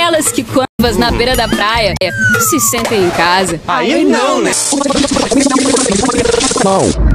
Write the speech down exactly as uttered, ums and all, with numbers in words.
Aquelas que quando na beira da praia se sentem em casa. Aí não, né? Não.